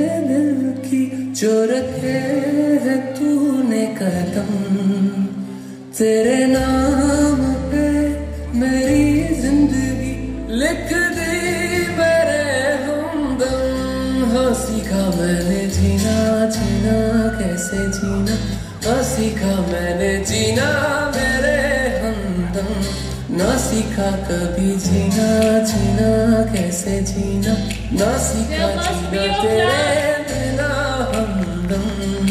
दिल की जो रखे है तूने कदम, तेरे नाम पे मेरी जिंदगी लिख दी मेरे हमदम। हाँ सीखा मैंने जीना, जीना कैसे जीना, हाँ सीखा मैंने जीना मेरे हमदम। ना सीखा कभी जीना, जीना कैसे जीना, ना सीखा जीना तेरे बिना हमदम।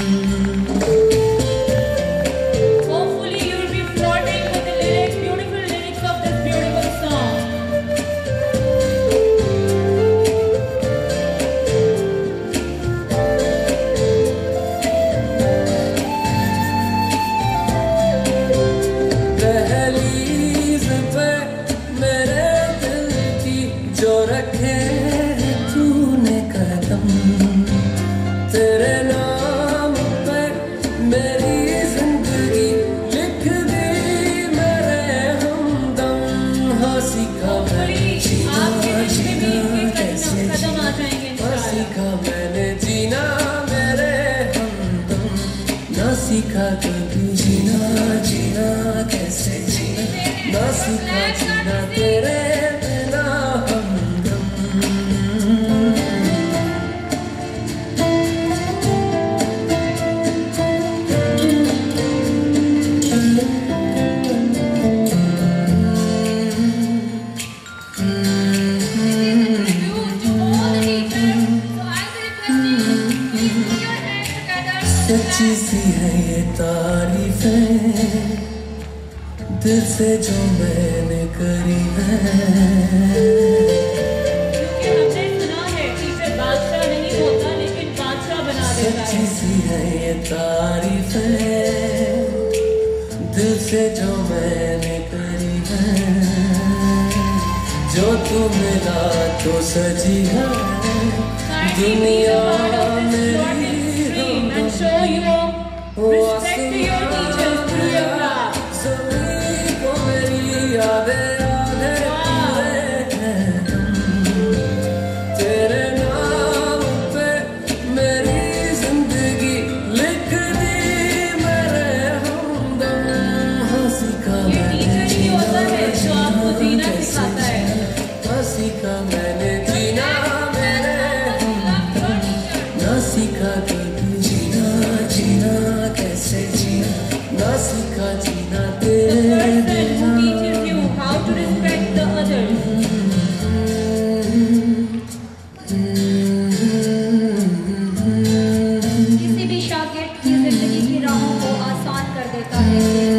तेरे नाम पे मेरी जिंदगी लिख दी मेरे हमदम। हाँ सीखा मैंने जीना, जीना कैसे जीना, हाँ सीखा मैंने जीना मेरे हमदम। ना सीखा कभी जीना, जीना कैसे जीना, ना सीखा जीना तेरे बिना हमदम। सच्ची सी है ये तारीफें दिल से जो मैंने करी है, क्योंकि हमने सुना है टीचर बादशाह नहीं होता लेकिन बादशाह बना देता है। सच्ची सी है ये तारीफें दिल से जो मैंने करी है, जो तू मिला तो सजी है दुनिया मेरी। And show your respect to your teachers through your class. सभी को मेरी यादें तेरे नाम पे मेरी जिंदगी लिख दी मेरे हमदम। हाँ सीखा मैंने जीना, जीना कैसे जीना, हाँ सीखा मैंने जीना मेरे हमदम। ना सीखा कभी जीना, जीना कैसे जीना, ना सीखा जीना तेरे बिना। Teaches you how to respect the others. किसी भी शागिर्द की जिंदगी की राहों को आसान कर देता है।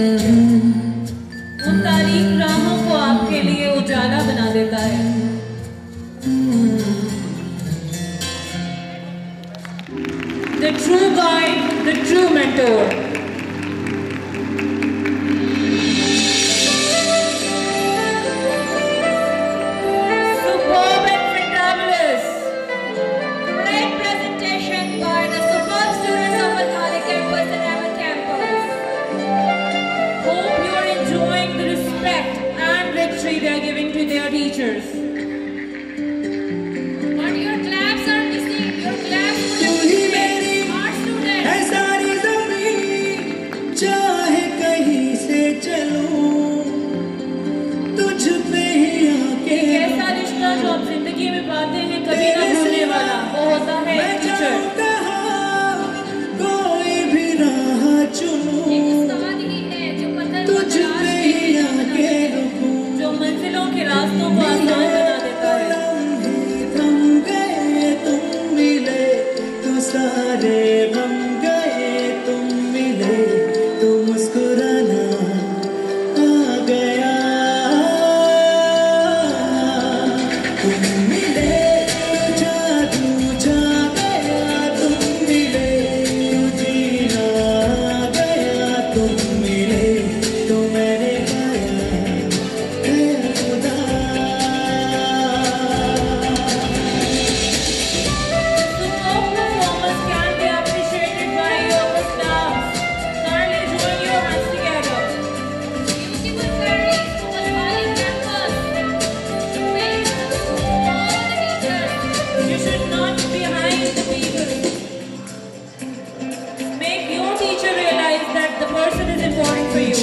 उन तारीख राहों को आपके लिए उजाला बना देता है। The true guide, the true mentor. Superb and fantabulous. Great presentation by the superb students of Ahmad Al Khaliq campus and Ahmad campus. Hope you are enjoying the respect and victory they are giving to their teachers. But your claps are missing. Your claps तू ही मेरी are students. है सारी ज़मीं, चाहे कहीं से चलूं तुझ पे ही आके। एक ऐसा रिश्ता जो आप जिंदगी में पाते हैं कभी ना भूलने वाला, वो होता है एक टीचर। कोई भी राह चुनूं एक उस्ताद ही है जो पत्थर को तुझ पे ही आके रुकूं। जो मंजिलों के रास्तों को आसान बना देता है। थम गए तुम मिले तो सारे गम गए, तुम मिले तो मुस्कुराना आ गया। तुम मिले तो जादू छा गया, तुम मिले तो जीना आ गया, तुम मिले तो मैंने पाया है खुदा। Superb performers can be appreciated by for you.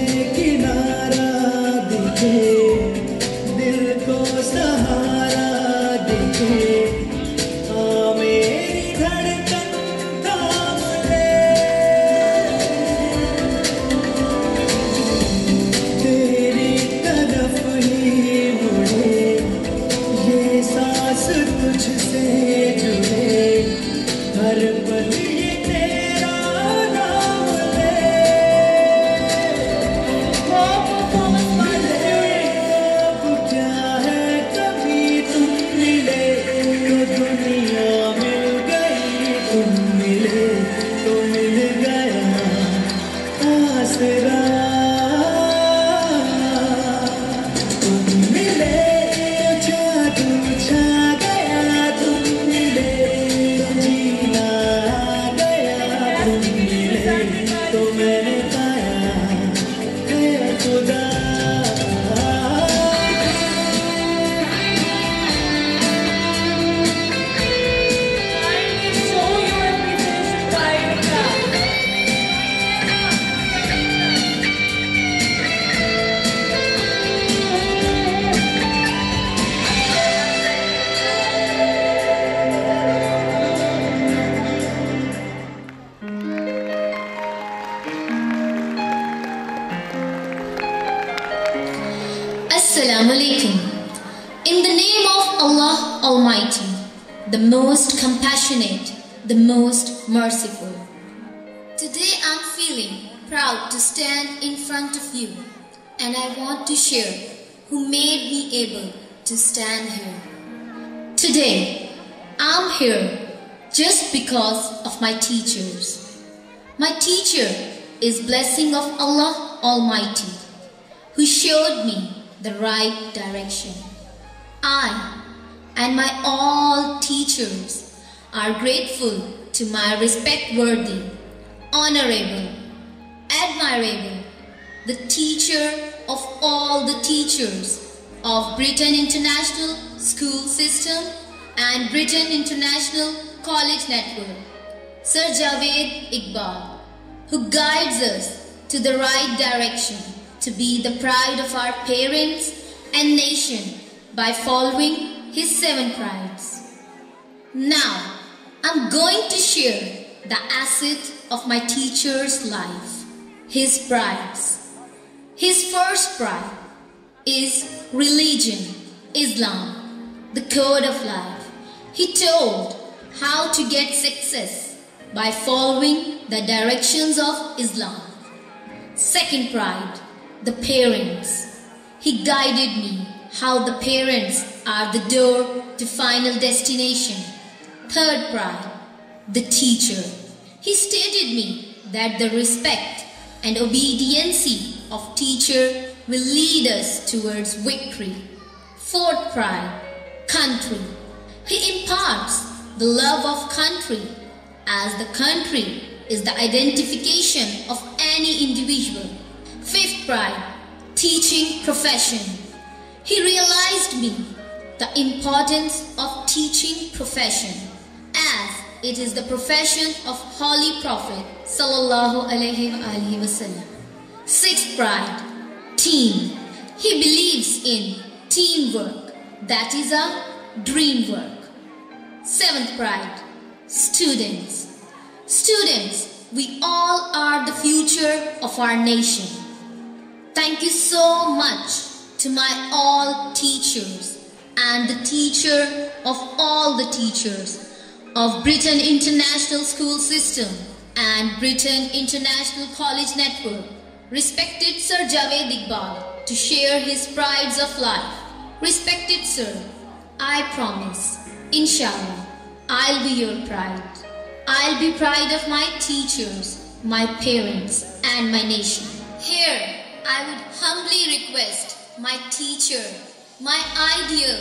Assalamu alaikum. In the name of Allah Almighty, the most compassionate, the most merciful. Today I'm feeling proud to stand in front of you, and I want to share who made me able to stand here. Today I'm here just because of my teachers. My teacher is blessing of Allah Almighty, who showed me the right direction. I and my all teachers are grateful to my respect-worthy, honorable, admirable, the teacher of all the teachers of Britain International School System and Britain International College Network, Sir Javaid Iqbal, who guides us to the right direction to be the pride of our parents and nation by following his 7 prides. Now, I'm going to share the asset of my teacher's life, his prides. His first pride is religion, Islam, the code of life. He told how to get success by following the directions of Islam. Second pride, the parents. He guided me how the parents are the door to final destination. Third pride, the teacher. He stated me that the respect and obedience of teacher will lead us towards victory. Fourth pride, country. He imparts the love of country, as the country is the identification of any individual. Fifth pride, teaching profession. He realized me the importance of teaching profession, as it is the profession of Holy Prophet Sallallahu Alaihi Wasallam. Sixth pride, team. He believes in teamwork, that is a dream work. Seventh pride, students. Students, we all are the future of our nation. Thank you so much to my all teachers and the teacher of all the teachers of Britain International School System and Britain International College Network, respected Sir Javaid Iqbal, to share his prides of life. Respected sir, I promise, inshallah, I'll be your pride. I'll be pride of my teachers, my parents, and my nation. Here, I would humbly request my teacher, my ideal,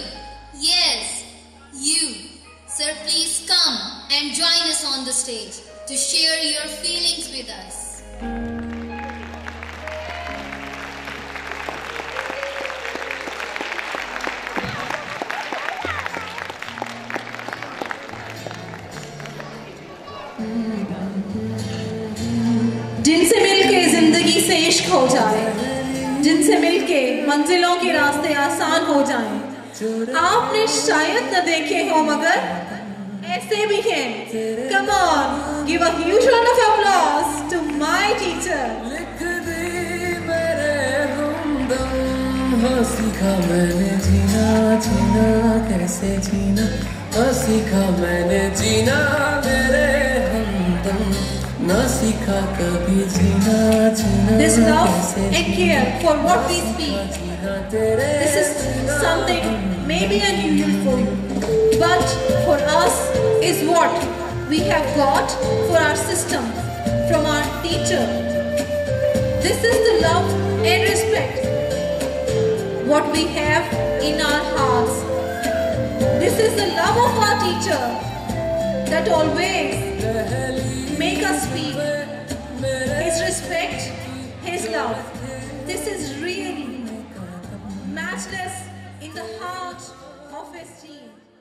yes, you. Sir, please come and join us on the stage to share your feelings with us. जिनसे मिलके जिंदगी से जिनसे इश्क हो जाए, जिनसे मिलके मंजिलों के रास्ते आसान हो जाएं। आपने शायद न देखे हो मगर ऐसे भी हैं। Come on, give a huge round of applause to my teacher. लिख दी मेरे हमदम, हाँ सीखा मैंने जीना, जीना कैसे जीना, हाँ सीखा मैंने जीना मेरे हमदम, ना सीखा कभी जीना, जीना This love and care for what we speak, this is something maybe unusual for you, but for us is what we have got for our system from our teacher. This is the love and respect what we have in our hearts. This is the love of our teacher that always make us speak his respect, his love. This is really matchless in the heart of esteem.